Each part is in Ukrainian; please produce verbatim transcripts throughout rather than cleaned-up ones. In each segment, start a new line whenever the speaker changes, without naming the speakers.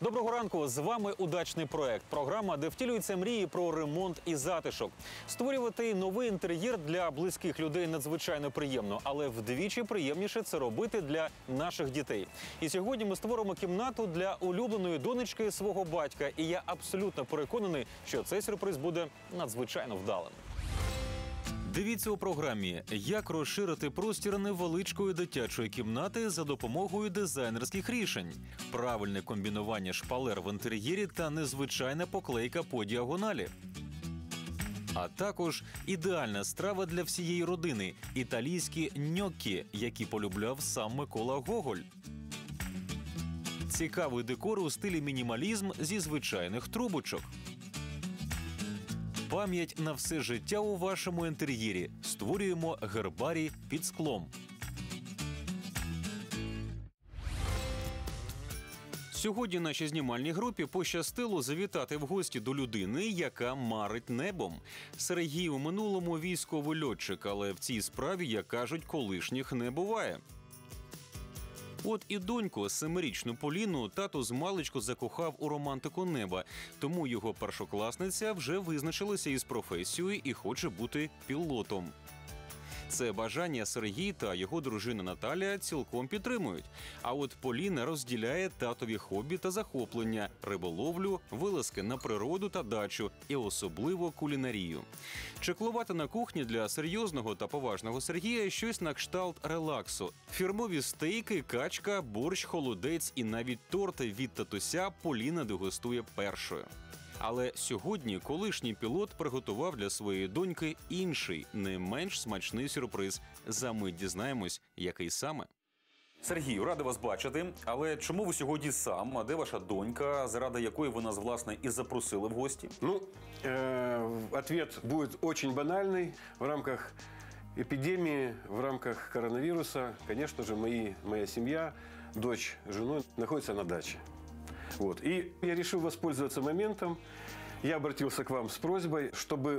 Доброго ранку! З вами «Удачний проект». Програма, де втілюються мрії про ремонт і затишок. Створювати новий інтер'єр для близьких людей надзвичайно приємно, але вдвічі приємніше це робити для наших дітей. І сьогодні ми створимо кімнату для улюбленої донечки свого батька. І я абсолютно переконаний, що цей сюрприз буде надзвичайно вдалим. Дивіться у програмі, як розширити простір невеличкої дитячої кімнати за допомогою дизайнерських рішень, правильне комбінування шпалер в інтер'єрі та незвичайна поклейка по діагоналі. А також ідеальна страва для всієї родини – італійські ньоккі, які полюбляв сам Микола Гоголь. Цікавий декор у стилі мінімалізм зі звичайних трубочок. Пам'ять на все життя у вашому інтер'єрі. Створюємо гербарій під склом. Сьогодні нашій знімальній групі пощастило завітати в гості до людини, яка марить небом. Сергій у минулому військовий льотчик, але в цій справі, як кажуть, колишніх не буває. От і доньку, семирічну Поліну, тато змалечку закохав у романтику неба, тому його першокласниця вже визначилася із професією і хоче бути пілотом. Це бажання Сергій та його дружина Наталія цілком підтримують. А от Поліна розділяє татові хобі та захоплення – риболовлю, вилазки на природу та дачу і особливо кулінарію. Чеклувати на кухні для серйозного та поважного Сергія щось на кшталт релаксу. Фірмові стейки, качка, борщ, холодець і навіть торти від татуся Поліна дегустує першою. Але сьогодні колишній пілот приготував для своєї доньки інший, не менш смачний сюрприз. Замить дізнаємось, який саме. Сергію, радий вас бачити. Але чому ви сьогодні сам? А де ваша донька, заради якої ви нас, власне, і запросили в гості?
Ну, э, ответ будет очень банальный. В рамках эпидемии, в рамках коронавируса, конечно же, мои, моя семья, дочь с женой находится на даче. Вот. И я решил воспользоваться моментом. Я обратился к вам с просьбой, чтобы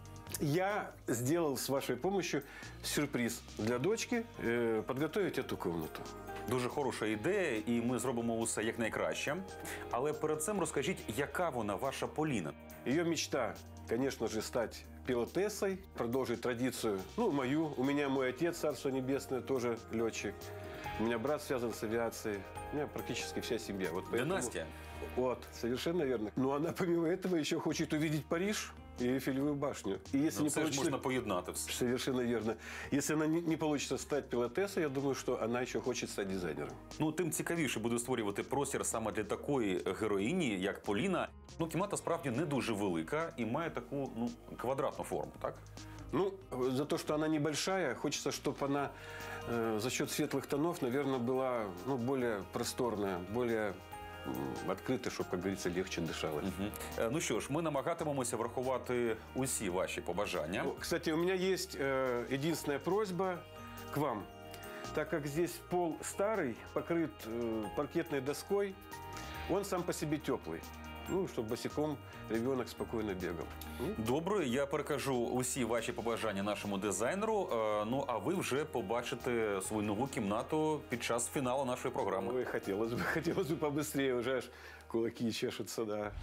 я сделал с вашей помощью сюрприз для дочки, э, подготовить эту комнату.
Дуже хороша ідея, і ми зробимо усе якнайкраще. Але перед цим розкажіть, яка вона, ваша Поліна?
Ее мечта, конечно же, стать пилотессой, продолжить традицию, ну, мою. У меня мой отец, царство небесное, тоже летчик. У меня брат связан с авиацией. У меня практически вся семья. Вот поэтому...
Династия.
Вот, совершенно верно. Но она, помимо этого, еще хочет увидеть Париж и Эйфелевую башню. И если
ну,
не
це
получится...
ж можна поєднати все.
Совершенно верно. Если она не, не получится стать пилотессой, я думаю, что она еще хочет стать дизайнером.
Ну, тим цікавіше буде створювати простір саме для такої героїні, як Поліна. Ну, кімната справді не дуже велика і має таку, ну, квадратну форму, так?
Ну, за то, что она небольшая, хочется, чтобы она э, за счет светлых тонов, наверное, была, ну, более просторная, более відкрити, щоб, як говориться, легче дишалось.
Угу. Ну що ж, ми намагатимемося врахувати усі ваші побажання.
Кстати, у меня есть э, единственная просьба к вам. Так как здесь пол старый, покрыт э, паркетной доской, он сам по себе теплый. Ну, щоб босиком ребенок спокійно бігав.
Добре, я перекажу усі ваші побажання нашому дизайнеру. Ну, а ви вже побачите свою нову кімнату під час фіналу нашої програми.
Ой, хотілося б, хотілося б побыстрее, вже аж кулаки чешуться, да.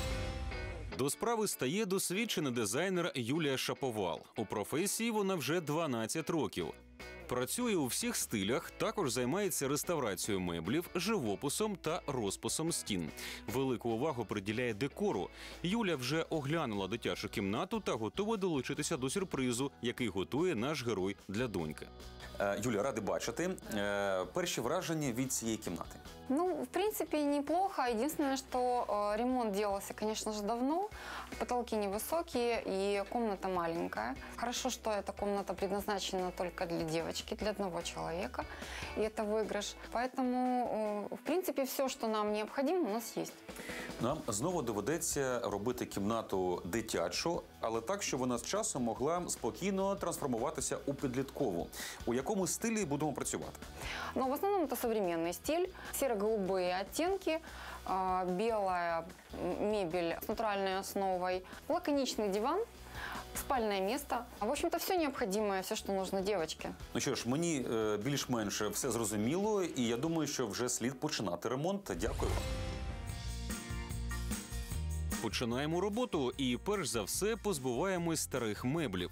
До справи стає досвідчений дизайнер Юлія Шаповал. У професії вона вже дванадцять років. Працює у всіх стилях, також займається реставрацією меблів, живописом та розписом стін. Велику увагу приділяє декору. Юля вже оглянула дитячу кімнату та готова долучитися до сюрпризу, який готує наш герой для доньки. Е, Юля, радий бачити. Е, перші враження від цієї кімнати?
Ну, в принципе, неплохо. Единственное, что э, ремонт делался, конечно же, давно. Потолки невысокие и комната маленькая. Хорошо, что эта комната предназначена только для девочки, для одного человека. И это выигрыш. Поэтому, э, в принципе, все, что нам необходимо, у нас есть.
Нам знову доведеться робити кімнату дитячу, але так, щоб вона з часом могла спокійно трансформуватися у підліткову. У якому стилі будемо працювати?
Ну, в основном это современный стиль. Серо-голубые оттенки, э, белая мебель с натуральной основой, лаконичный диван, спальное место. В общем-то, все необходимое, все, что нужно девочке.
Ну що ж, мені е, більш-менш все зрозуміло, і я думаю, що вже слід починати ремонт. Дякую вам. Починаємо роботу і перш за все позбуваємось старих меблів.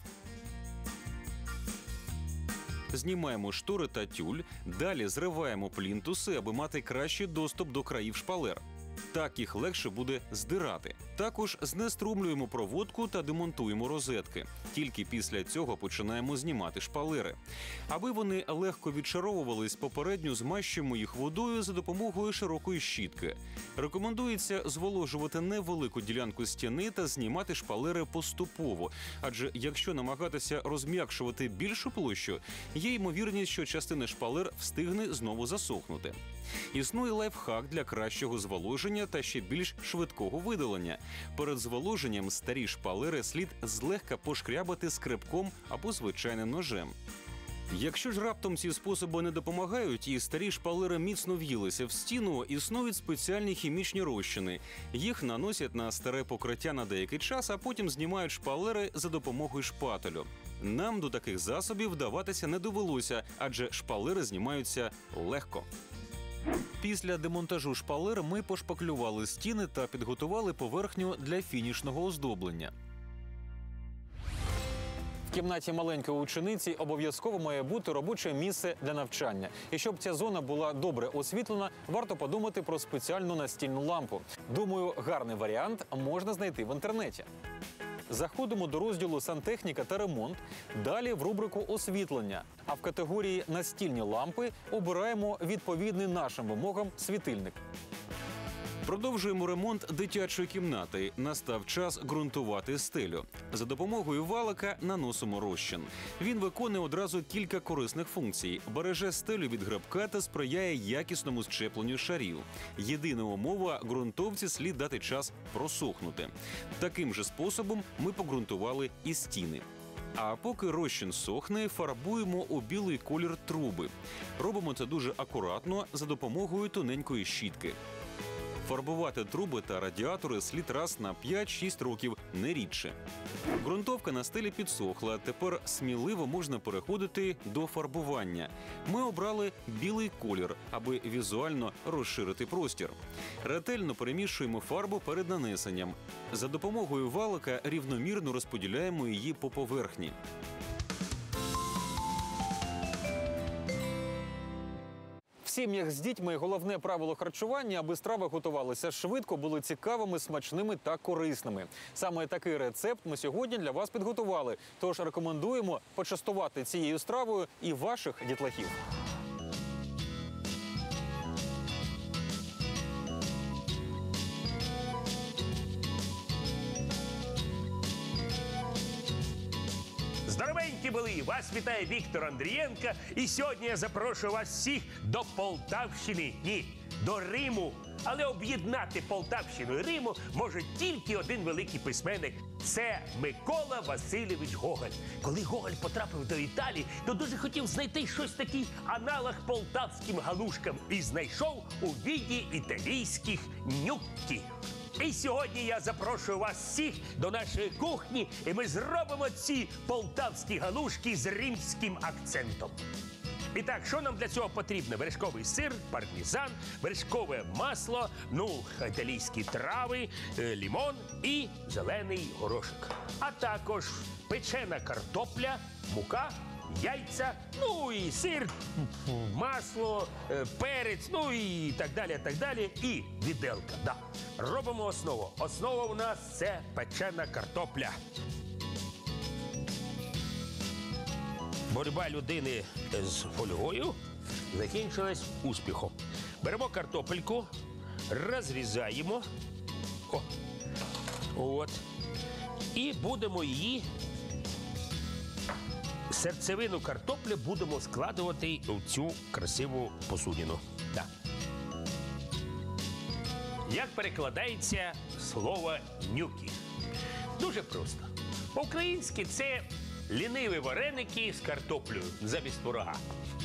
Знімаємо штори та тюль, далі зриваємо плінтуси, аби мати кращий доступ до країв шпалер. Так їх легше буде здирати. Також знеструмлюємо проводку та демонтуємо розетки. Тільки після цього починаємо знімати шпалери. Аби вони легко відшаровувались, попередньо змащуємо їх водою за допомогою широкої щітки. Рекомендується зволожувати невелику ділянку стіни та знімати шпалери поступово, адже якщо намагатися розм'якшувати більшу площу, є ймовірність, що частина шпалер встигне знову засохнути. Існує лайфхак для кращого зволоження та ще більш швидкого видалення. Перед зволоженням старі шпалери слід злегка пошкрябати скребком або звичайним ножем. Якщо ж раптом ці способи не допомагають і старі шпалери міцно в'їлися в стіну, існують спеціальні хімічні розчини. Їх наносять на старе покриття на деякий час, а потім знімають шпалери за допомогою шпателю. Нам до таких засобів вдаватися не довелося, адже шпалери знімаються легко. Після демонтажу шпалер ми пошпаклювали стіни та підготували поверхню для фінішного оздоблення. В кімнаті маленької учениці обов'язково має бути робоче місце для навчання. І щоб ця зона була добре освітлена, варто подумати про спеціальну настільну лампу. Думаю, гарний варіант можна знайти в інтернеті. Заходимо до розділу «Сантехніка та ремонт», далі в рубрику «Освітлення». А в категорії «Настільні лампи» обираємо відповідний нашим вимогам світильник. Продовжуємо ремонт дитячої кімнати. Настав час ґрунтувати стелю. За допомогою валика наносимо розчин. Він виконує одразу кілька корисних функцій. Береже стелю від грибка та сприяє якісному щепленню шарів. Єдина умова – ґрунтовці слід дати час просохнути. Таким же способом ми погрунтували і стіни. А поки розчин сохне, фарбуємо у білий колір труби. Робимо це дуже акуратно за допомогою тоненької щітки. Фарбувати труби та радіатори слід раз на п'ять-шість років, не рідше. Ґрунтовка на стелі підсохла, тепер сміливо можна переходити до фарбування. Ми обрали білий колір, аби візуально розширити простір. Ретельно перемішуємо фарбу перед нанесенням. За допомогою валика рівномірно розподіляємо її по поверхні. В сім'ях з дітьми головне правило харчування, аби страви готувалися швидко, були цікавими, смачними та корисними. Саме такий рецепт ми сьогодні для вас підготували. Тож рекомендуємо почастувати цією стравою і ваших дітлахів.
Здоровенькі були! Вас вітає Віктор Андрієнко. І сьогодні я запрошую вас всіх до Полтавщини. Ні, до Риму. Але об'єднати Полтавщину і Риму може тільки один великий письменник. Це Микола Васильович Гоголь. Коли Гоголь потрапив до Італії, то дуже хотів знайти щось такий аналог полтавським галушкам. І знайшов у віді італійських нюккі. І сьогодні я запрошую вас всіх до нашої кухні, і ми зробимо ці полтавські галушки з римським акцентом. І так, що нам для цього потрібно? Вершковий сир, пармезан, вершкове масло, ну, італійські трави, лимон і зелений горошок. А також печена картопля, мука, яйця, ну і сир, масло, перець, ну і так далі, так далі, і віделка, да. Робимо основу. Основа у нас – це печена картопля. Боротьба людини з фольгою закінчилась успіхом. Беремо картопельку, розрізаємо. О, от. І будемо її, серцевину картоплі будемо складувати в цю красиву посудину. Да. Як перекладається слово «нюкі»? Дуже просто. По-українськи це ліниві вареники з картоплею замість творога.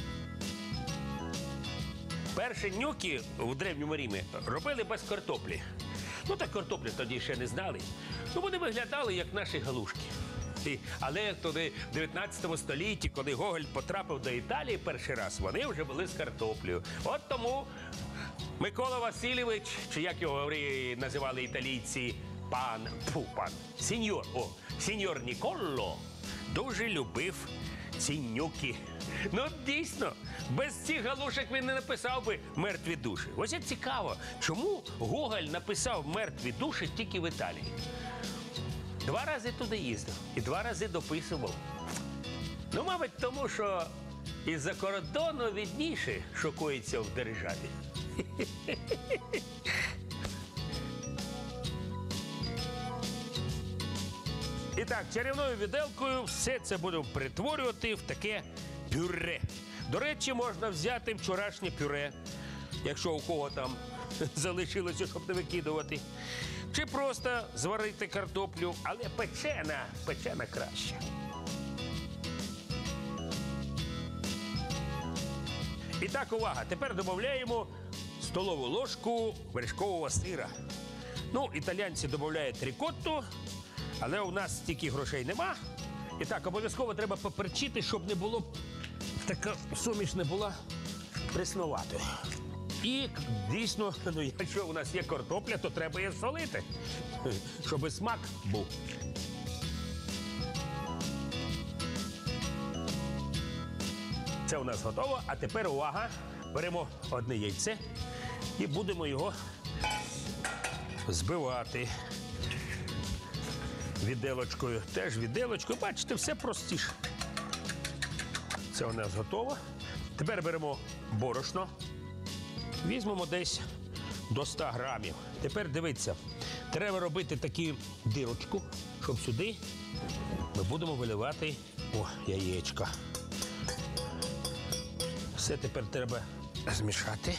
Перші нюкі в Древньому Римі робили без картоплі. Ну так картоплі тоді ще не знали. Ну вони виглядали як наші галушки. Але тоді в дев'ятнадцятому столітті, коли Гоголь потрапив до Італії перший раз, вони вже були з картоплею. От тому Микола Васильович, чи як його називали італійці, пан, фу, пан, сеньор, о, сеньор Ніколо дуже любив ці нюки. Ну, дійсно, без цих галушок він не написав би «Мертві душі». Ось як цікаво, чому Гоголь написав «Мертві душі» тільки в Італії. Два рази туди їздив і два рази дописував. Ну, мабуть, тому що із-за кордону відніше шокується в державі. І так, чарівною віделкою все це будемо перетворювати в таке пюре. До речі, можна взяти вчорашнє пюре, якщо у кого там залишилося, щоб не викидувати. Чи просто зварити картоплю, але печена, печена краще. І так, увага, тепер додаємо столову ложку вершкового сира. Ну, італійці додають рікотту, але у нас стільки грошей нема. І так, обов'язково треба поперчити, щоб не було, така суміш не була пресноватою. І дійсно, ну, якщо у нас є картопля, то треба її солити, щоб смак був. Це у нас готово, а тепер увага, беремо одне яйце і будемо його збивати віделочкою. Теж віделочкою, бачите, все простіше. Це у нас готово. Тепер беремо борошно, візьмемо десь до ста грамів. Тепер дивіться, треба робити таку дирочку, щоб сюди ми будемо виливати о, яєчка. Все тепер треба змішати.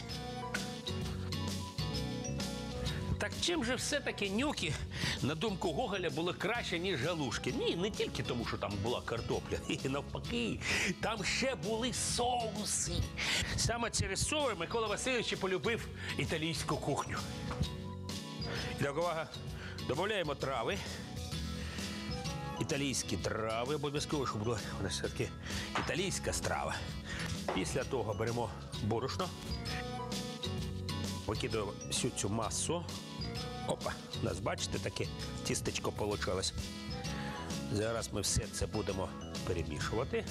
Так чим же все-таки нюки, на думку Гоголя, були краще, ніж галушки? Ні, не тільки тому, що там була картопля. І навпаки, там ще були соуси. Саме через соуси Микола Васильович полюбив італійську кухню. І так, увага, додаємо трави. Італійські трави обов'язково, щоб була у нас все-таки італійська страва. Після того беремо борошно, викидаємо всю цю масу. Опа, у нас, бачите, таке тістечко вийшло. Зараз ми все це будемо перемішувати.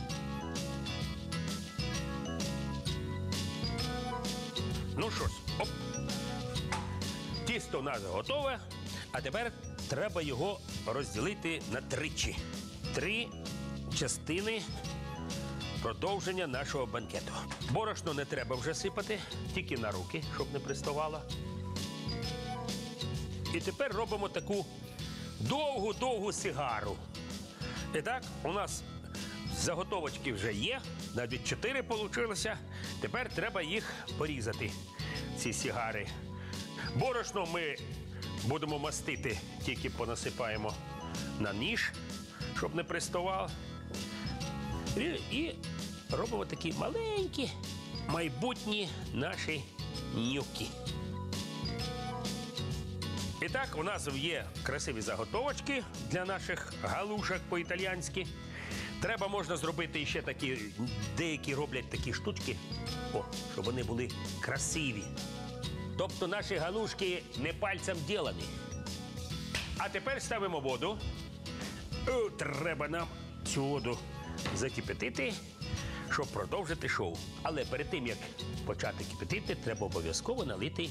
Ну що ж, оп. Тісто у нас готове, а тепер треба його розділити на тричі. Три частини продовження нашого банкету. Борошно не треба вже сипати, тільки на руки, щоб не приставало. І тепер робимо таку довгу-довгу сигару. І так, у нас заготовочки вже є, навіть чотири вийшло. Тепер треба їх порізати, ці сигари. Борошно ми будемо мастити, тільки понасипаємо на ніж, щоб не приставало. І, і робимо такі маленькі майбутні наші нюки. І так, у нас є красиві заготовочки для наших галушок по-італійськи. Треба можна зробити ще такі, деякі роблять такі штучки, о, щоб вони були красиві. Тобто наші галушки не пальцем ділені. А тепер ставимо воду. О, треба нам цю воду закипятити, щоб продовжити шоу. Але перед тим, як почати кипятити, треба обов'язково налити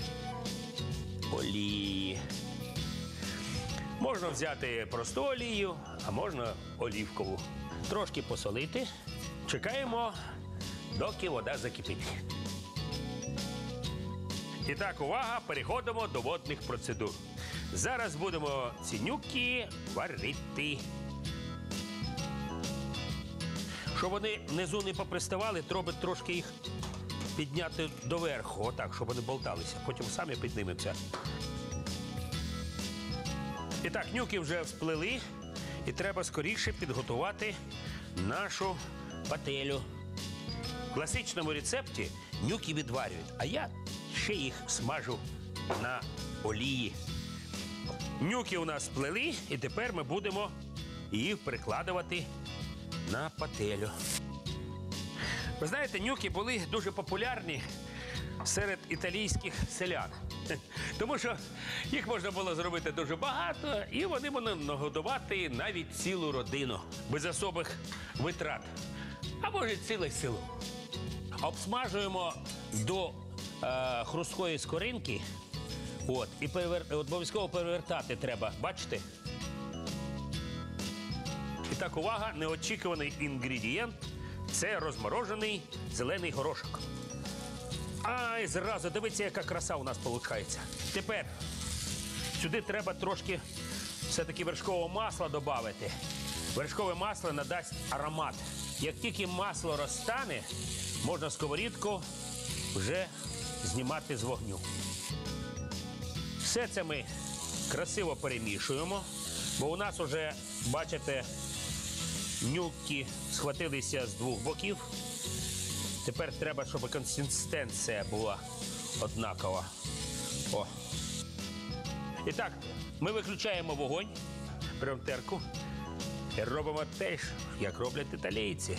олії. Можна взяти просту олію, а можна олівкову. Трошки посолити. Чекаємо, доки вода закипить. І так, увага, переходимо до водних процедур. Зараз будемо ці нюки варити. Щоб вони внизу не поприставали, треба трошки їх підняти доверху, отак, щоб вони болталися. Потім самі піднимемося. І так, нюки вже всплили, і треба скоріше підготувати нашу пательню. В класичному рецепті нюки відварюють, а я ще їх смажу на олії. Нюки у нас сплели, і тепер ми будемо їх перекладувати на пательню. Ви знаєте, нюки були дуже популярні серед італійських селян. Тому що їх можна було зробити дуже багато, і вони могли нагодувати навіть цілу родину без особих витрат. А може, ціле село. Обсмажуємо до е, хрусткої скоринки. От, і перевер... обов'язково перевертати треба, бачите? І так, увага, неочікуваний інгредієнт – це розморожений зелений горошок. Ай, зразу, дивіться, яка краса у нас виходить. Тепер сюди треба трошки все-таки вершкового масла додати. Вершкове масло надасть аромат. Як тільки масло розтане, можна сковорідку вже знімати з вогню. Все це ми красиво перемішуємо, бо у нас вже, бачите, нюки схватилися з двох боків. Тепер треба, щоб консистенція була однакова. О. І так, ми виключаємо вогонь, беремо терку і робимо те, як роблять італійці.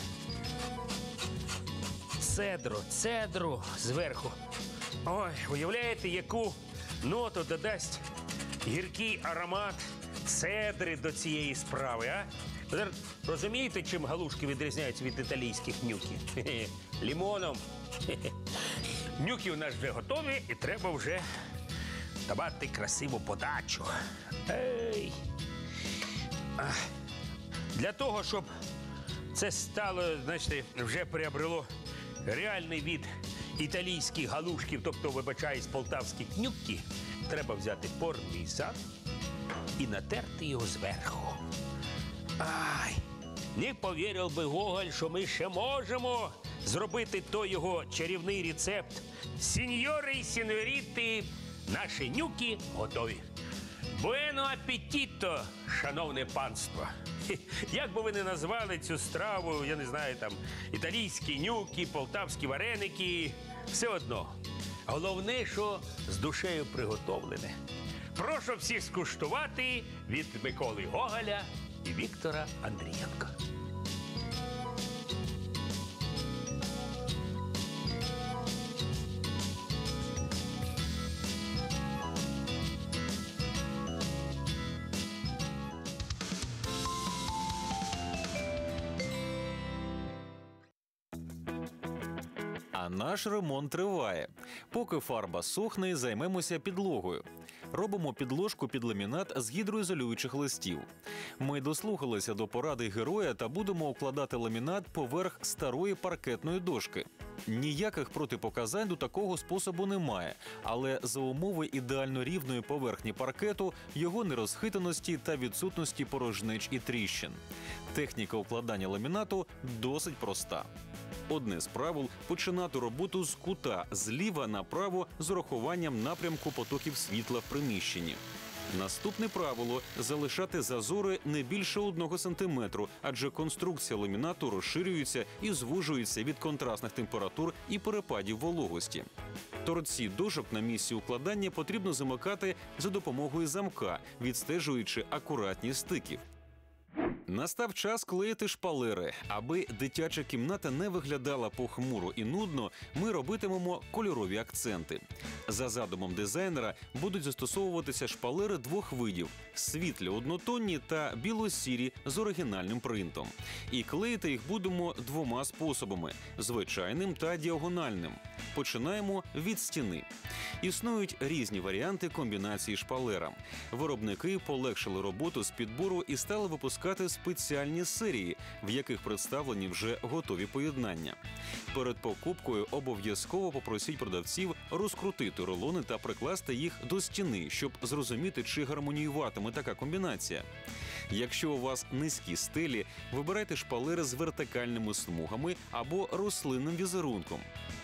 Цедру, цедру зверху. Ой, уявляєте, яку ноту додасть гіркий аромат цедри до цієї справи, а? Розумієте, чим галушки відрізняються від італійських нюків? Хе-хе. Лімоном. Хе-хе. Нюки у нас вже готові, і треба вже давати красиву подачу. Ей! Ах. Для того, щоб це стало, знаєте, вже приобрело реальний від італійських галушків, тобто, вибачаюсь, полтавських нюкки, треба взяти пармезан і натерти його зверху. Ай, не повірив би Гоголь, що ми ще можемо зробити той його чарівний рецепт. Сіньори і сіньоріти, наші нюки готові. Буено апетіто, шановне панство. Хе, як би ви не назвали цю страву, я не знаю, там, італійські нюки, полтавські вареники, все одно. Головне, що з душею приготовлене. Прошу всіх скуштувати від Миколи Гоголя і Віктора Андрієнка.
А наш ремонт триває. Поки фарба сохне, займемося підлогою. Робимо підложку під ламінат з гідроізолюючих листів. Ми дослухалися до поради героя та будемо укладати ламінат поверх старої паркетної дошки. Ніяких протипоказань до такого способу немає, але за умови ідеально рівної поверхні паркету, його нерозхитаності та відсутності порожнеч і тріщин. Техніка укладання ламінату досить проста. Одне з правил – починати роботу з кута зліва направо з урахуванням напрямку потоків світла в приміщенні. Наступне правило – залишати зазори не більше одного сантиметру, адже конструкція ламінату розширюється і звужується від контрастних температур і перепадів вологості. Торці дошок на місці укладання потрібно замикати за допомогою замка, відстежуючи акуратність стиків. Настав час клеїти шпалери. Аби дитяча кімната не виглядала похмуро і нудно, ми робитимемо кольорові акценти. За задумом дизайнера будуть застосовуватися шпалери двох видів – світлі однотонні та біло-сірі з оригінальним принтом. І клеїти їх будемо двома способами – звичайним та діагональним. Починаємо від стіни. Існують різні варіанти комбінації шпалерам. Виробники полегшили роботу з підбору і стали випускати спеціальні серії, в яких представлені вже готові поєднання. Перед покупкою обов'язково попросіть продавців розкрутити рулони та прикласти їх до стіни, щоб зрозуміти, чи гармоніюватиме така комбінація. Якщо у вас низькі стелі, вибирайте шпалери з вертикальними смугами або рослинним візерунком.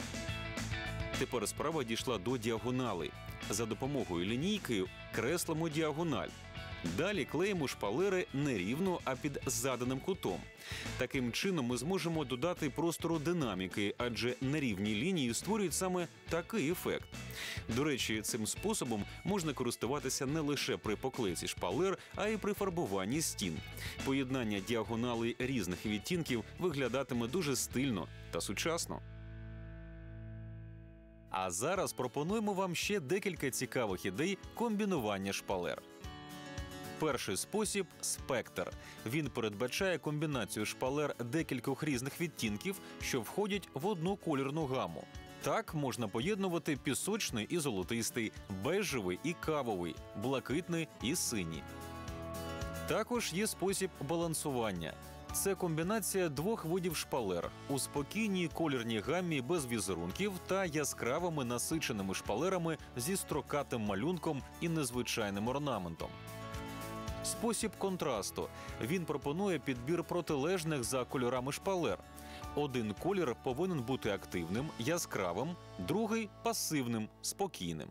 Тепер справа дійшла до діагоналей. За допомогою лінійки креслимо діагональ. Далі клеїмо шпалери не рівно, а під заданим кутом. Таким чином ми зможемо додати простору динаміки, адже нерівні лінії створюють саме такий ефект. До речі, цим способом можна користуватися не лише при поклейці шпалер, а й при фарбуванні стін. Поєднання діагоналей різних відтінків виглядатиме дуже стильно та сучасно. А зараз пропонуємо вам ще декілька цікавих ідей комбінування шпалер. Перший спосіб – спектр. Він передбачає комбінацію шпалер декількох різних відтінків, що входять в одну колірну гаму. Так можна поєднувати пісочний і золотистий, бежевий і кавовий, блакитний і синій. Також є спосіб балансування. Це комбінація двох видів шпалер у спокійній колірній гамі без візерунків та яскравими насиченими шпалерами зі строкатим малюнком і незвичайним орнаментом. Спосіб контрасту. Він пропонує підбір протилежних за кольорами шпалер. Один колір повинен бути активним, яскравим, другий – пасивним, спокійним.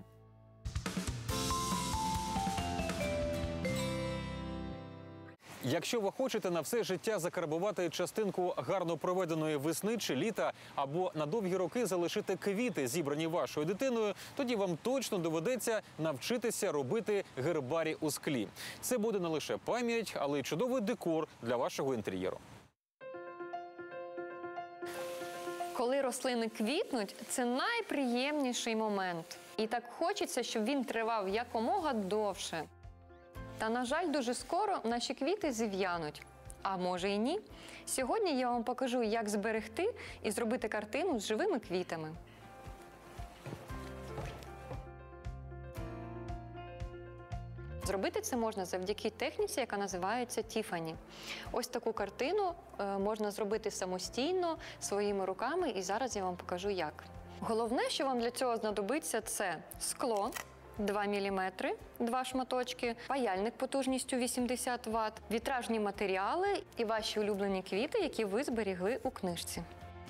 Якщо ви хочете на все життя закарбувати частинку гарно проведеної весни чи літа, або на довгі роки залишити квіти, зібрані вашою дитиною, тоді вам точно доведеться навчитися робити гербарій у склі. Це буде не лише пам'ять, але й чудовий декор для вашого інтер'єру.
Коли рослини квітнуть, це найприємніший момент. І так хочеться, щоб він тривав якомога довше. Та, на жаль, дуже скоро наші квіти зів'януть. А може і ні. Сьогодні я вам покажу, як зберегти і зробити картину з живими квітами. Зробити це можна завдяки техніці, яка називається Тіфані. Ось таку картину е, можна зробити самостійно, своїми руками, і зараз я вам покажу, як. Головне, що вам для цього знадобиться, це скло два міліметри, два шматочки, паяльник потужністю вісімдесят ватт, вітражні матеріали і ваші улюблені квіти, які ви зберігли у книжці.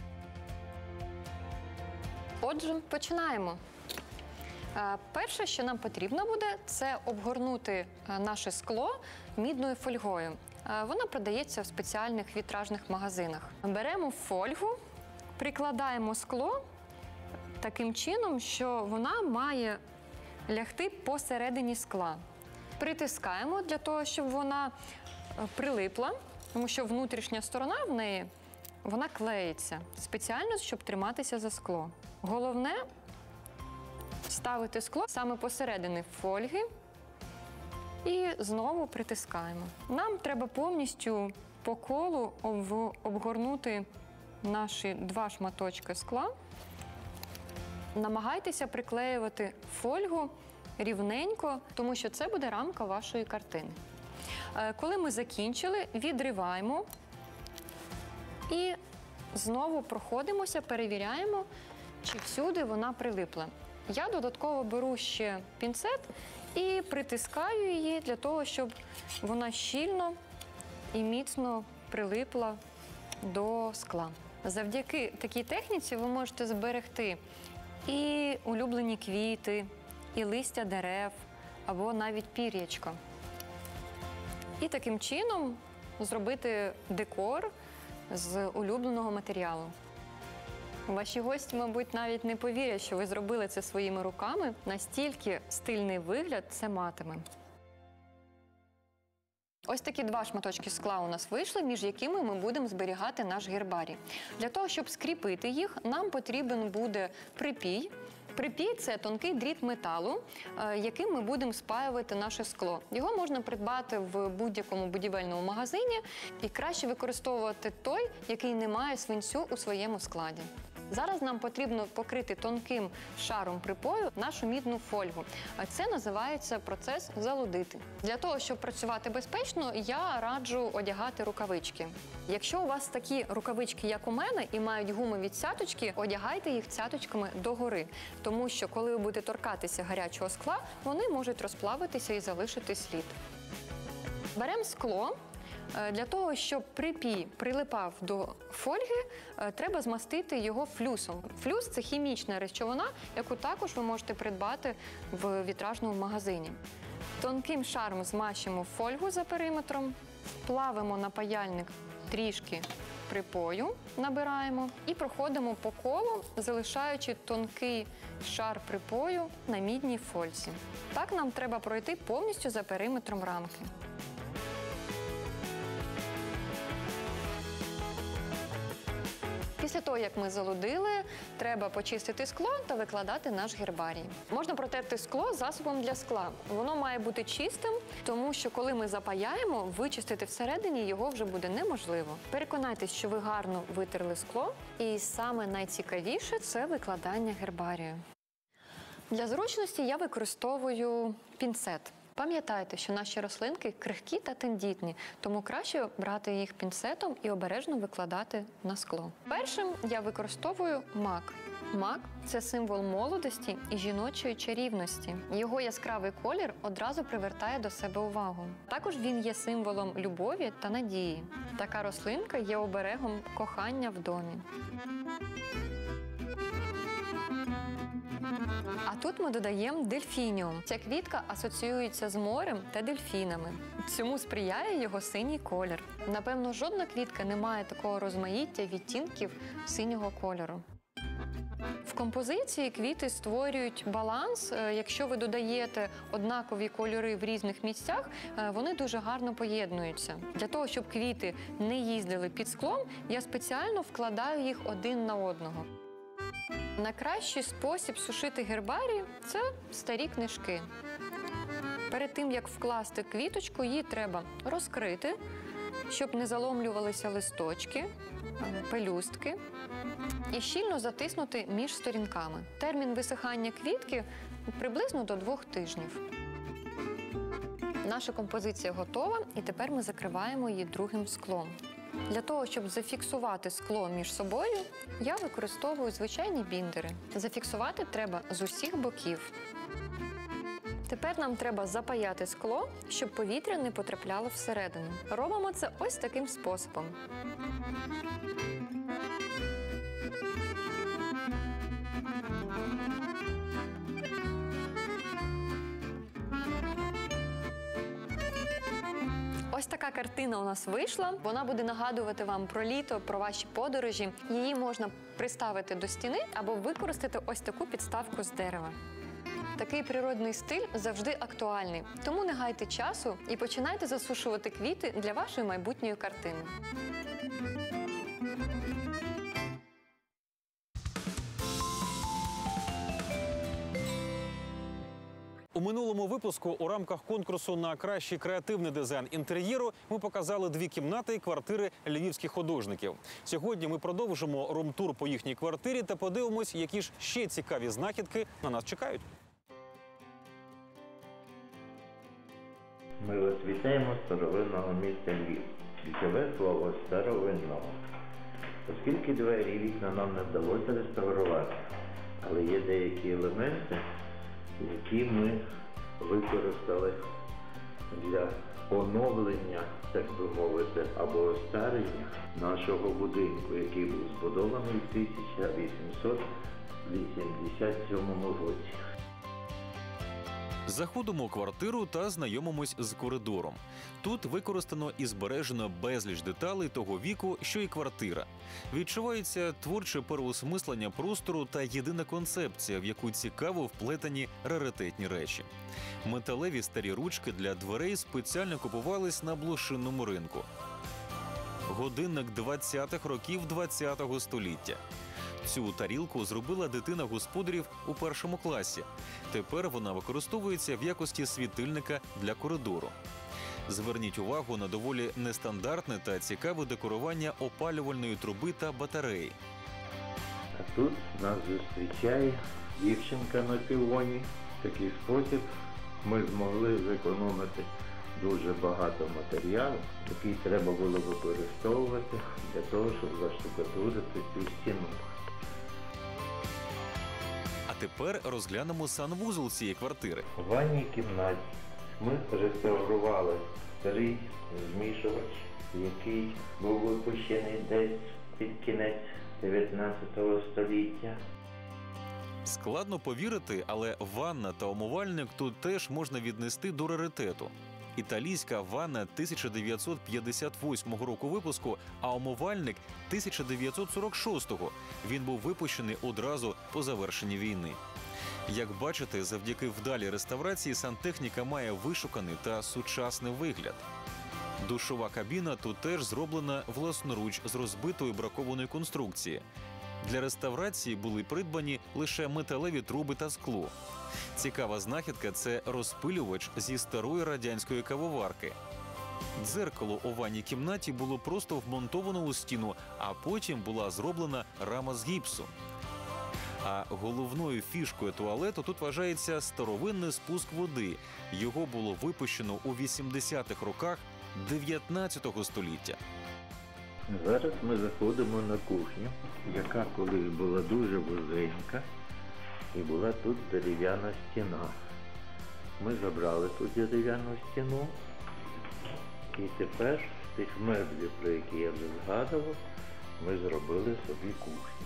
Отже, починаємо. Перше, що нам потрібно буде, це обгорнути наше скло мідною фольгою. Вона продається в спеціальних вітражних магазинах. Беремо фольгу, прикладаємо скло таким чином, що вона має лягти посередині скла. Притискаємо для того, щоб вона прилипла, тому що внутрішня сторона в неї, вона клеїться спеціально, щоб триматися за скло. Головне – ставити скло саме посередині фольги і знову притискаємо. Нам треба повністю по колу обгорнути наші два шматочки скла. Намагайтеся приклеювати фольгу рівненько, тому що це буде рамка вашої картини. Коли ми закінчили, відриваємо і знову проходимося, перевіряємо, чи всюди вона прилипла. Я додатково беру ще пінцет і притискаю її для того, щоб вона щільно і міцно прилипла до скла. Завдяки такій техніці ви можете зберегти і улюблені квіти, і листя дерев, або навіть пір'ячко. І таким чином зробити декор з улюбленого матеріалу. Ваші гості, мабуть, навіть не повірять, що ви зробили це своїми руками. Настільки стильний вигляд це матиме. Ось такі два шматочки скла у нас вийшли, між якими ми будемо зберігати наш гербарій. Для того, щоб скріпити їх, нам потрібен буде припій. Припій – це тонкий дріт металу, яким ми будемо спаювати наше скло. Його можна придбати в будь-якому будівельному магазині і краще використовувати той, який не має свинцю у своєму складі. Зараз нам потрібно покрити тонким шаром припою нашу мідну фольгу. Це називається процес залудити. Для того, щоб працювати безпечно, я раджу одягати рукавички. Якщо у вас такі рукавички, як у мене, і мають гумові цяточки, одягайте їх цяточками догори. Тому що, коли ви будете торкатися гарячого скла, вони можуть розплавитися і залишити слід. Беремо скло. Для того, щоб припій прилипав до фольги, треба змастити його флюсом. Флюс – це хімічна речовина, яку також ви можете придбати в вітражному магазині. Тонким шаром змащимо фольгу за периметром, плавимо на паяльник трішки припою, набираємо і проходимо по колу, залишаючи тонкий шар припою на мідній фользі. Так нам треба пройти повністю за периметром рамки. Після того, як ми залудили, треба почистити скло та викладати наш гербарій. Можна протерти скло засобом для скла. Воно має бути чистим, тому що коли ми запаяємо, вичистити всередині його вже буде неможливо. Переконайтесь, що ви гарно витерли скло. І саме найцікавіше – це викладання гербарію. Для зручності я використовую пінцет. Пам'ятайте, що наші рослинки крихкі та тендітні, тому краще брати їх пінцетом і обережно викладати на скло. Першим я використовую мак. Мак – це символ молодості і жіночої чарівності. Його яскравий колір одразу привертає до себе увагу. Також він є символом любові та надії. Така рослинка є оберегом кохання в домі. А тут ми додаємо дельфініум. Ця квітка асоціюється з морем та дельфінами. Цьому сприяє його синій колір. Напевно, жодна квітка не має такого розмаїття відтінків синього кольору. В композиції квіти створюють баланс. Якщо ви додаєте однакові кольори в різних місцях, вони дуже гарно поєднуються. Для того, щоб квіти не їздили під склом, я спеціально вкладаю їх один на одного. Найкращий спосіб сушити гербарій – це старі книжки. Перед тим, як вкласти квіточку, її треба розкрити, щоб не заломлювалися листочки, пелюстки, і щільно затиснути між сторінками. Термін висихання квітки приблизно до двох тижнів. Наша композиція готова, і тепер ми закриваємо її другим склом. Для того, щоб зафіксувати скло між собою, я використовую звичайні біндери. Зафіксувати треба з усіх боків. Тепер нам треба запаяти скло, щоб повітря не потрапляло всередину. Робимо це ось таким способом. Ось така картина у нас вийшла. Вона буде нагадувати вам про літо, про ваші подорожі. Її можна приставити до стіни або використати ось таку підставку з дерева. Такий природний стиль завжди актуальний. Тому не гайте часу і починайте засушувати квіти для вашої майбутньої картини.
У минулому випуску у рамках конкурсу на кращий креативний дизайн інтер'єру ми показали дві кімнати і квартири львівських художників. Сьогодні ми продовжимо рум-тур по їхній квартирі та подивимось, які ж ще цікаві знахідки на нас чекають.
Ми вас вітаємо з старовинного міста Львів. Ключове слово «старовинного». Оскільки двері і вікна нам не вдалося реставрувати, але є деякі елементи, які ми використали для оновлення, так би мовити, або остарення нашого будинку, який був збудований в тисяча вісімсот вісімдесят сьомому році.
Заходимо у квартиру та знайомимось з коридором. Тут використано і збережено безліч деталей того віку, що і квартира. Відчувається творче переосмислення простору та єдина концепція, в яку цікаво вплетені раритетні речі. Металеві старі ручки для дверей спеціально купувались на блошинному ринку. Годинник двадцятих років ХХ століття. Цю тарілку зробила дитина господарів у першому класі. Тепер вона використовується в якості світильника для коридору. Зверніть увагу на доволі нестандартне та цікаве декорування опалювальної труби та батареї.
А тут нас зустрічає дівчинка на пілоні. В такий спосіб ми змогли зекономити дуже багато матеріалу, який треба було використовувати для того, щоб заштукатурити цю стіну.
А тепер розглянемо санвузол цієї квартири.
У ванній кімнаті ми реставрували старий змішувач, який був випущений десь під кінець дев'ятнадцятого століття.
Складно повірити, але ванна та умивальник тут теж можна віднести до раритету. Італійська ванна тисяча дев'ятсот п'ятдесят восьмого року випуску, а умивальник тисяча дев'ятсот сорок шостого. Він був випущений одразу по завершенні війни. Як бачите, завдяки вдалій реставрації сантехніка має вишуканий та сучасний вигляд. Душова кабіна тут теж зроблена власноруч з розбитої бракованої конструкції. Для реставрації були придбані лише металеві труби та скло. Цікава знахідка – це розпилювач зі старої радянської кавоварки. Дзеркало у ванній кімнаті було просто вмонтовано у стіну, а потім була зроблена рама з гіпсу. А головною фішкою туалету тут вважається старовинний спуск води. Його було випущено у вісімдесятих роках дев'ятнадцятого століття.
Зараз ми заходимо на кухню, яка колись була дуже вузенька, і була тут дерев'яна стіна. Ми забрали ту дерев'яну стіну, і тепер з тих меблів, про які я вже згадував, ми зробили собі кухню.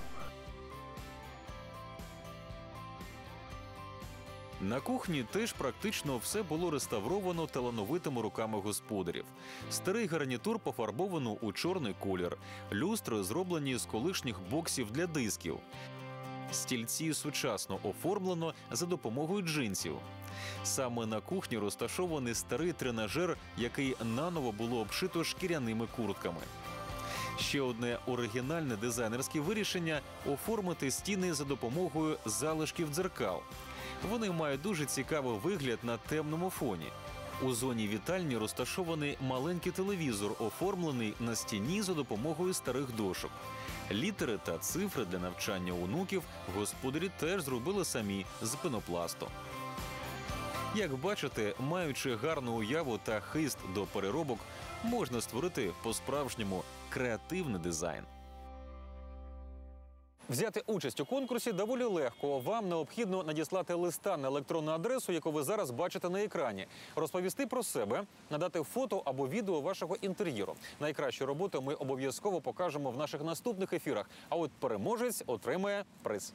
На кухні теж практично все було реставровано талановитими руками господарів. Старий гарнітур пофарбовано у чорний колір, люстри зроблені з колишніх боксів для дисків. Стільці сучасно оформлено за допомогою джинсів. Саме на кухні розташований старий тренажер, який наново було обшито шкіряними куртками. Ще одне оригінальне дизайнерське вирішення – оформити стіни за допомогою залишків дзеркал. Вони мають дуже цікавий вигляд на темному фоні. У зоні вітальні розташований маленький телевізор, оформлений на стіні за допомогою старих дошок. Літери та цифри для навчання онуків господарі теж зробили самі з пенопласту. Як бачите, маючи гарну уяву та хист до переробок, можна створити по-справжньому креативний дизайн. Взяти участь у конкурсі доволі легко. Вам необхідно надіслати листа на електронну адресу, яку ви зараз бачите на екрані, розповісти про себе, надати фото або відео вашого інтер'єру. Найкращу роботу ми обов'язково покажемо в наших наступних ефірах, а от переможець отримає приз.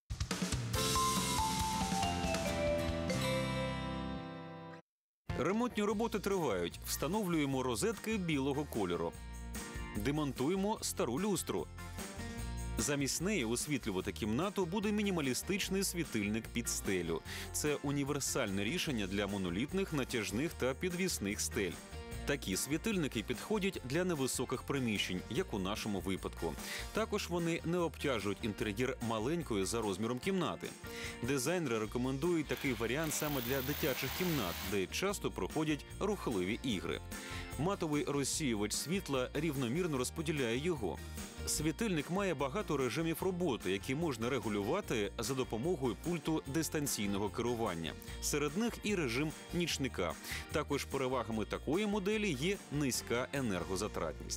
Ремонтні роботи тривають. Встановлюємо розетки білого кольору. Демонтуємо стару люстру. Замість неї освітлювати кімнату буде мінімалістичний світильник під стелю. Це універсальне рішення для монолітних, натяжних та підвісних стель. Такі світильники підходять для невисоких приміщень, як у нашому випадку. Також вони не обтяжують інтер'єр маленької за розміром кімнати. Дизайнери рекомендують такий варіант саме для дитячих кімнат, де часто проходять рухливі ігри. Матовий розсіювач світла рівномірно розподіляє його. Світильник має багато режимів роботи, які можна регулювати за допомогою пульту дистанційного керування. Серед них і режим нічника. Також перевагами такої моделі є низька енергозатратність.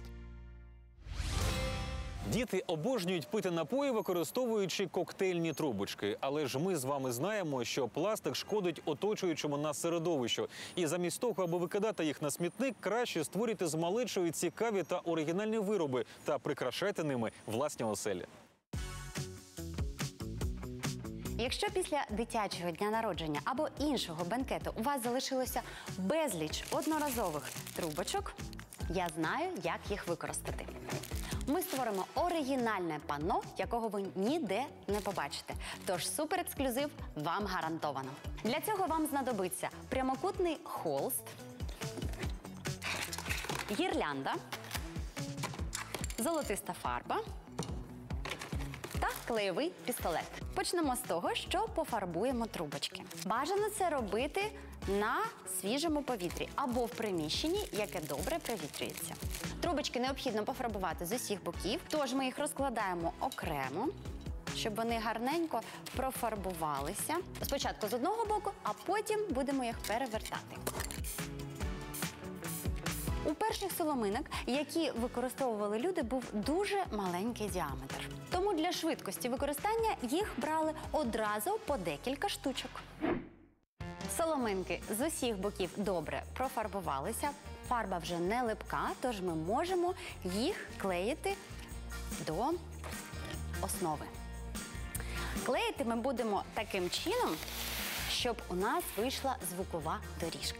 Діти обожнюють пити напої, використовуючи коктейльні трубочки. Але ж ми з вами знаємо, що пластик шкодить оточуючому нас середовищу. І замість того, аби викидати їх на смітник, краще створюйте з малечою цікаві та оригінальні вироби та прикрашайте ними власні оселі.
Якщо після дитячого дня народження або іншого бенкету у вас залишилося безліч одноразових трубочок, я знаю, як їх використати. Ми створимо оригінальне панно, якого ви ніде не побачите. Тож суперексклюзив вам гарантовано. Для цього вам знадобиться прямокутний холст, гірлянда, золотиста фарба та клеєвий пістолет. Почнемо з того, що пофарбуємо трубочки. Бажано це робити на свіжому повітрі або в приміщенні, яке добре провітрюється. Трубочки необхідно пофарбувати з усіх боків, тож ми їх розкладаємо окремо, щоб вони гарненько профарбувалися. Спочатку з одного боку, а потім будемо їх перевертати. У перших соломинок, які використовували люди, був дуже маленький діаметр. Тому для швидкості використання їх брали одразу по декілька штучок. Соломинки з усіх боків добре профарбувалися. Фарба вже не липка, тож ми можемо їх клеїти до основи. Клеїти ми будемо таким чином, щоб у нас вийшла звукова доріжка.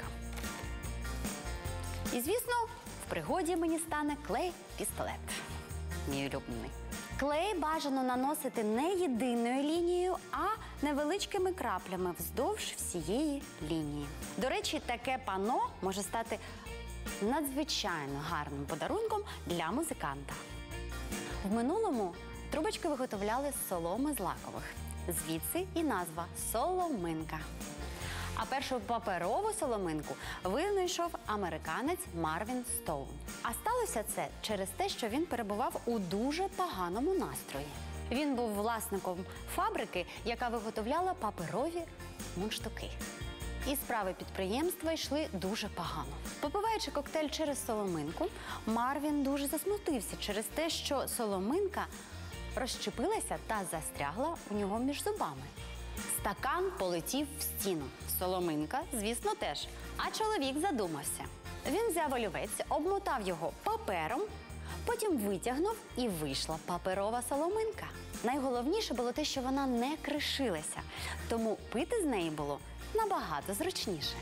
І, звісно, в пригоді мені стане клей-пістолет. Мій улюблений. Клей бажано наносити не єдиною лінією, а невеличкими краплями вздовж всієї лінії. До речі, таке панно може стати надзвичайно гарним подарунком для музиканта. В минулому трубочки виготовляли з соломи з лакових. Звідси і назва «соломинка». А першу паперову соломинку винайшов американець Марвін Стоун. А сталося це через те, що він перебував у дуже поганому настрої. Він був власником фабрики, яка виготовляла паперові мундштуки. І справи підприємства йшли дуже погано. Попиваючи коктейль через соломинку, Марвін дуже засмутився через те, що соломинка розщепилася та застрягла у нього між зубами. Стакан полетів в стіну. Соломинка, звісно, теж. А чоловік задумався. Він взяв олівець, обмотав його папером, потім витягнув і вийшла паперова соломинка. Найголовніше було те, що вона не кришилася, тому пити з неї було набагато зручніше.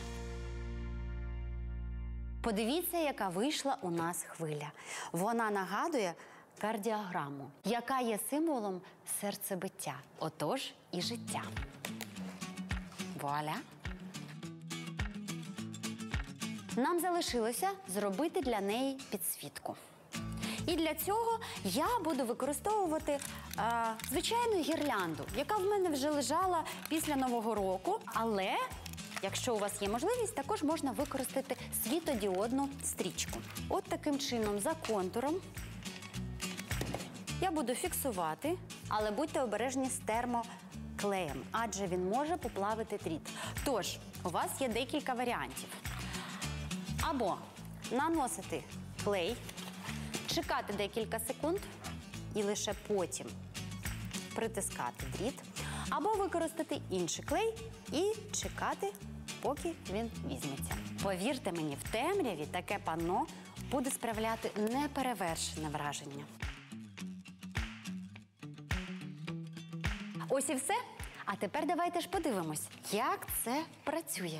Подивіться, яка вийшла у нас хвиля. Вона нагадує кардіограму, яка є символом серцебиття, отож і життя. Вуаля! Нам залишилося зробити для неї підсвітку. І для цього я буду використовувати е, звичайну гірлянду, яка в мене вже лежала після Нового року. Але, якщо у вас є можливість, також можна використати світодіодну стрічку. От таким чином, за контуром, я буду фіксувати, але будьте обережні з термоклеєм, адже він може поплавити дріт. Тож, у вас є декілька варіантів. Або наносити клей, чекати декілька секунд і лише потім притискати дріт, або використати інший клей і чекати, поки він візьметься. Повірте мені, в темряві таке панно буде справляти неперевершене враження. Ось і все. А тепер давайте ж подивимось, як це працює.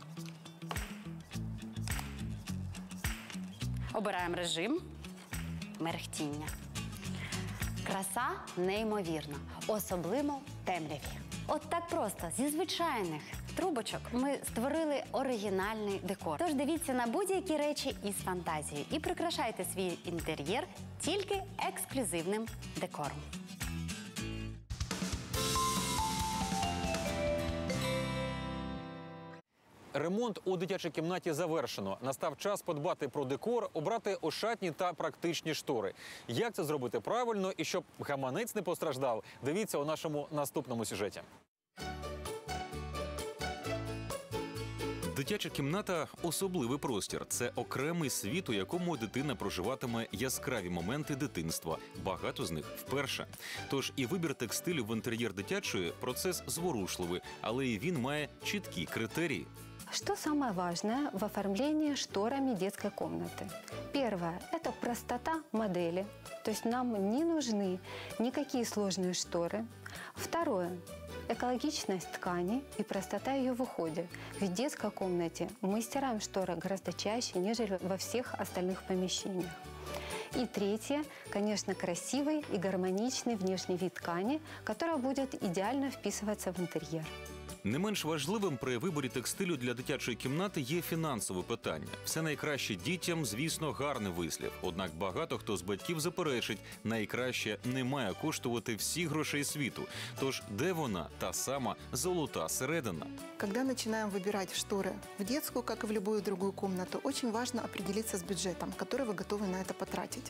Обираємо режим мерехтіння. Краса неймовірна, особливо в темряві. От так просто, зі звичайних трубочок ми створили оригінальний декор. Тож дивіться на будь-які речі із фантазією і прикрашайте свій інтер'єр тільки ексклюзивним декором.
Ремонт у дитячій кімнаті завершено. Настав час подбати про декор, обрати ошатні та практичні штори. Як це зробити правильно і щоб гаманець не постраждав, дивіться у нашому наступному сюжеті. Дитяча кімната – особливий простір. Це окремий світ, у якому дитина проживатиме яскраві моменти дитинства. Багато з них вперше. Тож і вибір текстилю в інтер'єр дитячої – процес зворушливий, але і він має чіткі критерії.
Что самое важное в оформлении шторами детской комнаты? Первое – это простота модели, то есть нам не нужны никакие сложные шторы. Второе – экологичность ткани и простота ее в уходе. Ведь в детской комнате мы стираем шторы гораздо чаще, нежели во всех остальных помещениях. И третье, конечно, красивый и гармоничный внешний вид ткани, которая будет идеально вписываться в интерьер.
Не менш важливим при виборі текстилю для дитячої кімнати є фінансове питання. Все найкраще дітям, звісно, гарний вислів. Однак багато хто з батьків заперечить, найкраще не має коштувати всіх грошей світу. Тож де вона, та сама золота середина?
Когда начинаем выбирать шторы в детскую, как и в любую другую комнату, очень важно определиться с бюджетом, который вы готовы на это потратить.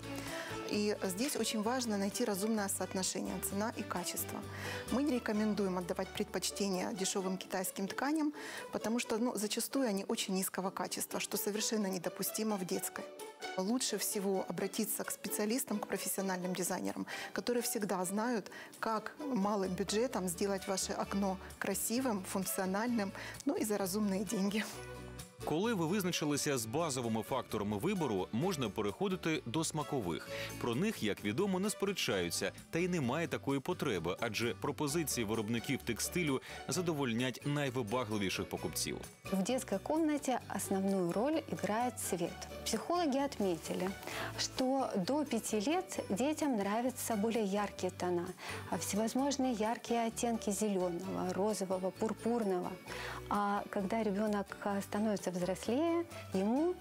И здесь очень важно найти разумное соотношение цена и качество. Мы не рекомендуем отдавать предпочтение дешевым китайским тканям, потому что ну, зачастую они очень низкого качества, что совершенно недопустимо в детской. Лучше всего обратиться к специалистам, к профессиональным дизайнерам, которые всегда знают, как малым бюджетом сделать ваше окно красивым, функциональным, ну и за разумные деньги.
Коли ви визначилися з базовими факторами вибору, можна переходити до смакових. Про них, як відомо, не сперечаються, та й немає такої потреби, адже пропозиції виробників текстилю задовольнять найвибагливіших покупців.
В детской комнате основную роль играет цвет. Психологи отметили, что до пяти лет детям нравятся более яркие тона, всевозможные яркие оттенки зеленого, розового, пурпурного. А когда ребенок становится взрослее, ему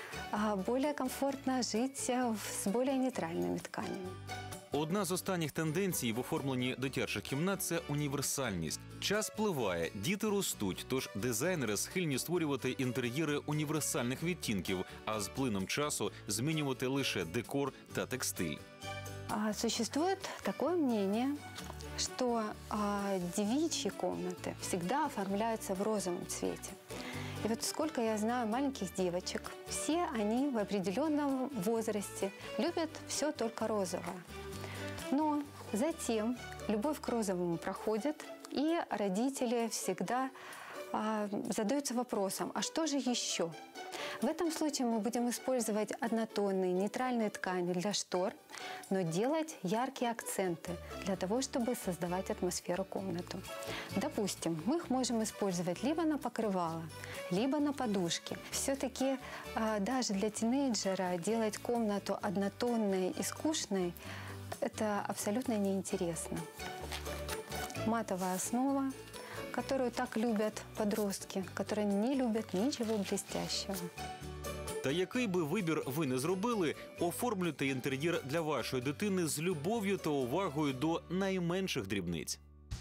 а, более комфортно жить а, в- с более нейтральными тканями.
Одна з останніх тенденцій в оформленні дитячих кімнат – це універсальність. Час спливає, діти ростуть, тож дизайнери схильні створювати інтер'єри універсальних відтінків, а з плином часу змінювати лише декор та текстиль.
А, Существует такое мнение, что а, девичьи комнаты всегда оформляются в розовом цвете. И вот сколько я знаю маленьких девочек, все они в определенном возрасте любят все только розовое. Но затем любовь к розовому проходит, и родители всегда а, задаются вопросом, а что же еще? В этом случае мы будем использовать однотонные нейтральные ткани для штор, но делать яркие акценты для того, чтобы создавать атмосферу комнату. Допустим, мы их можем использовать либо на покрывало, либо на подушки. Все-таки а, даже для тинейджера делать комнату однотонной и скучной – это абсолютно неинтересно. Матовая основа, которую так любят подростки, которые не любят ничего блестящего.
Та який би вибір ви не зробили, оформлюйте інтер'єр для вашої дитини з любов'ю та увагою до найменших дрібниць.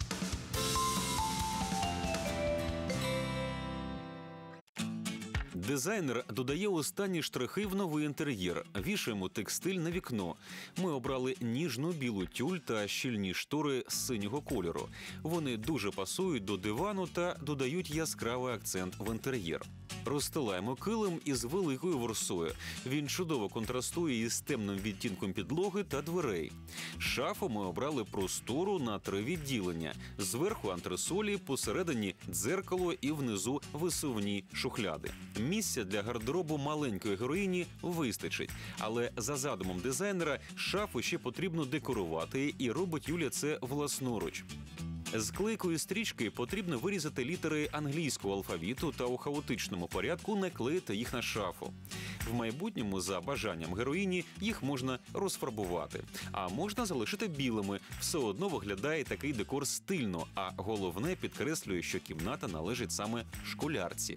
Дизайнер додає останні штрихи в новий інтер'єр. Вішаємо текстиль на вікно. Ми обрали ніжну білу тюль та щільні штори з синього кольору. Вони дуже пасують до дивану та додають яскравий акцент в інтер'єр. Розстилаємо килим із великою ворсою. Він чудово контрастує із темним відтінком підлоги та дверей. Шафу ми обрали простору на три відділення. Зверху антресолі, посередині дзеркало і внизу висувні шухляди. Місця для гардеробу маленької героїні вистачить. Але за задумом дизайнера шафу ще потрібно декорувати, і робить Юля це власноруч. З клейкої стрічки потрібно вирізати літери англійського алфавіту та у хаотичному порядку наклеїти їх на шафу. В майбутньому, за бажанням героїні, їх можна розфарбувати. А можна залишити білими. Все одно виглядає такий декор стильно, а головне підкреслює, що кімната належить саме школярці.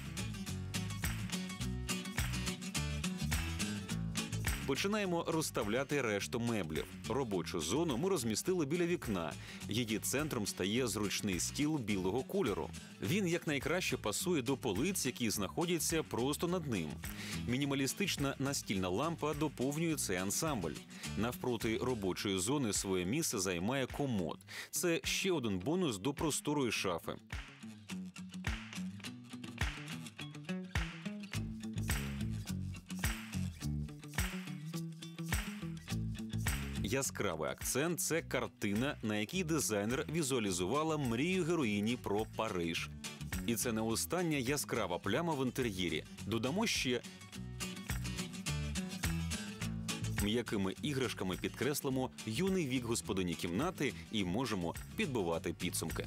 Починаємо розставляти решту меблів. Робочу зону ми розмістили біля вікна. Її центром стає зручний стіл білого кольору. Він якнайкраще пасує до полиць, які знаходяться просто над ним. Мінімалістична настільна лампа доповнює цей ансамбль. Навпроти робочої зони своє місце займає комод. Це ще один бонус до просторої шафи. Яскравий акцент – це картина, на якій дизайнер візуалізувала мрію героїні про Париж. І це не остання яскрава пляма в інтер'єрі. Додамо ще м'якими іграшками підкреслимо юний вік господині кімнати і можемо підбивати підсумки.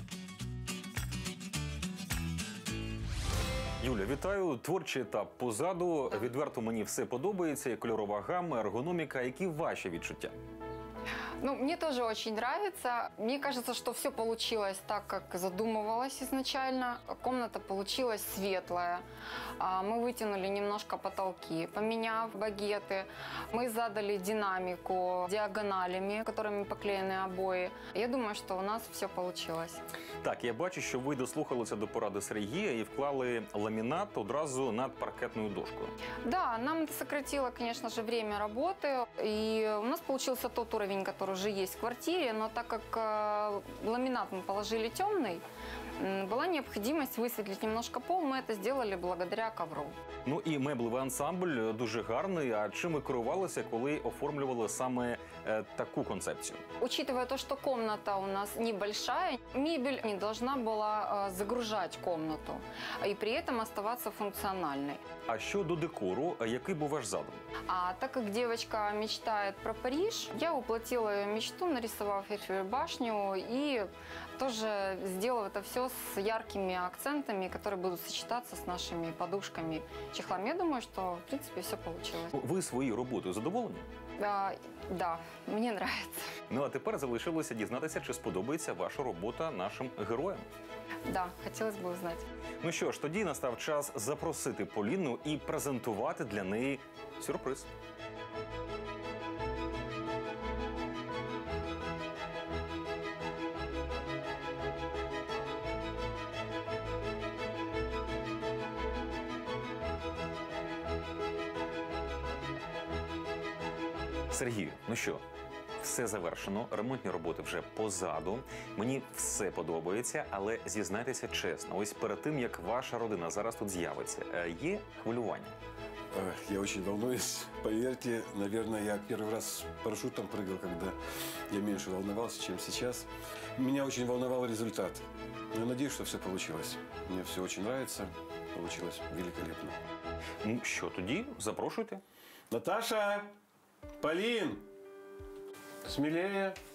Юля, вітаю. Творчий етап позаду. Відверто мені все подобається. І кольорова гама, ергономіка. Які ваші відчуття?
Ну, мне тоже очень нравится. Мне кажется, что все получилось так, как задумывалось изначально. Комната получилась светлая. А, Мы вытянули немножко потолки, поменяв багеты. Мы задали динамику диагоналями, которыми поклеены обои. Я думаю, что у нас все получилось.
Так, я бачу, що ви дослухалися до поради Сергія і вклали ламінат одразу над паркетною дошкою.
Да, нам это сократило, конечно же, время работы. И у нас получился тот уровень, который уже есть в квартире. Но так как э, ламинат мы положили темный, м, была необходимость высветлить немножко пол. Мы это сделали благодаря ковру.
Ну і меблевий ансамбль дуже гарний. А чим ви керувалися, коли оформлювали саме е, таку концепцію?
Учитывая то, что комната у нас небольшая, мебель не должна была э, загружать комнату и при этом оставаться функциональной.
А щодо декору, який був ваш задум?
А так как девочка мечтает про Париж, я воплотила ее мечту, нарисовав Эйфелеву башню и тоже сделав это все с яркими акцентами, которые будут сочетаться с нашими подушками, чехлами. Я думаю, что, в принципе, все получилось.
Ви своєю роботою задоволені?
А, да, мне нравится.
Ну а тепер залишилося дізнатися, чи сподобається ваша робота нашим героям.
Да, хотелось бы узнать.
Ну що ж, тоді настав час запросити Поліну і презентувати для неї сюрприз. Сергію, ну що, все завершено, ремонтні роботи вже позаду. Мені все подобається, але зізнайтеся чесно, ось перед тим, як ваша родина зараз тут з'явиться, е, є хвилювання?
Э, Я очень волнуюсь. Поверьте, наверное, я первый раз с парашютом прыгал, когда я меньше волновался, чем сейчас. Меня очень волновал результат. Но я надеюсь, что все получилось. Мне все очень нравится. Получилось великолепно.
Ну що, тоді запрошуйте.
Наташа! Полин! Смелее!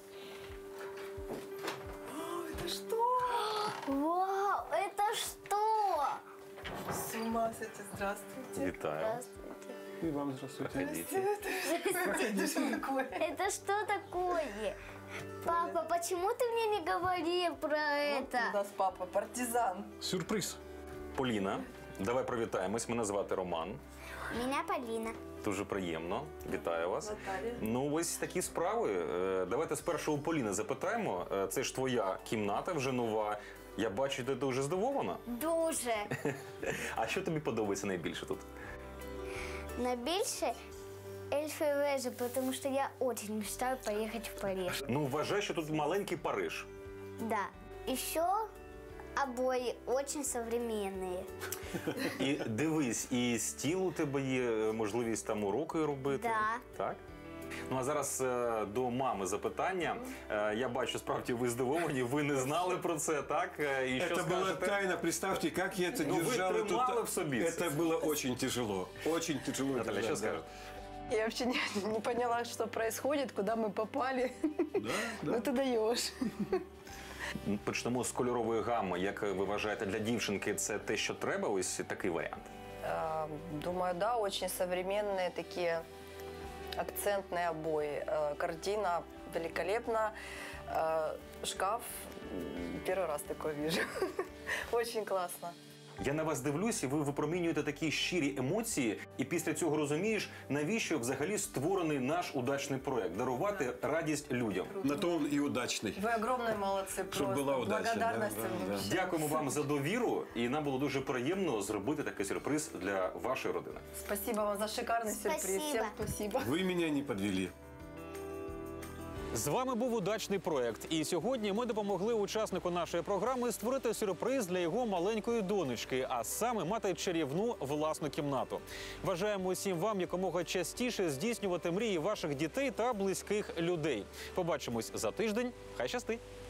Вау, это что?
С ума сойти, здравствуйте.
Вітаю.
И вам здравствуйте.
Проходите.
Это что такое? Папа, почему ты мне не говорил про это?
нас папа партизан.
Сюрприз.
Поліна, давай привітаємось. Мене звати Роман.
Меня Полина.
Дуже приємно. Вітаю вас.
Наталія.
Ну, ось такі справи. Е, Давайте спершу у Поліни запитаємо. Е, Це ж твоя кімната вже нова. Я бачу, ти дуже здивована.
Дуже.
А що тобі подобається найбільше тут?
Найбільше эльфы вежи, потому что я очень мечтаю поехать в Париж.
Ну, вважай, що тут маленький Париж.
Да. Еще обои очень современные.
І дивись, і стіл у тебе є, можливість там уроки робити.
Да.
Так? Ну, а зараз е, до мами запитання. Е, я бачу, справді, ви здивовані, ви не знали про це, так? Е, І що
Это была
скажете?
тайна. Представьте, как я это
Ну, вы
держал. эту
тримали
та-
в собі.
Это было очень тяжело. Очень тяжело.
Наталя, що
держать, да.
скажете?
Я вообще не, не поняла, что происходит, куда мы попали.
Да, да.
Ну ты даешь.
Почнемо з кольорової гами. Як ви вважаєте, для дівчинки це те, що треба? Ось такий варіант.
Э, Думаю, да, очень современные такие акцентные обои. Э, Картина великолепна. Э, Шкаф м, первый раз такой вижу. Очень классно.
Я на вас дивлюсь, і ви випромінюєте такі щирі емоції, і після цього розумієш, навіщо взагалі створений наш удачний проект – дарувати радість людям.
На то он и удачный.
Вы огромные молодцы просто.
Чтоб была удача,
Благодарность
да,
вам
да, да.
вообще.
Дякуємо вам за довіру, і нам було дуже приємно зробити такий сюрприз для вашої родини.
Спасибо вам за шикарный сюрприз.
Спасибо.
Всем спасибо.
Вы меня не подвели.
З вами був удачний проект, і сьогодні ми допомогли учаснику нашої програми створити сюрприз для його маленької донечки, а саме мати чарівну власну кімнату. Бажаємо усім вам якомога частіше здійснювати мрії ваших дітей та близьких людей. Побачимось за тиждень. Хай щастить!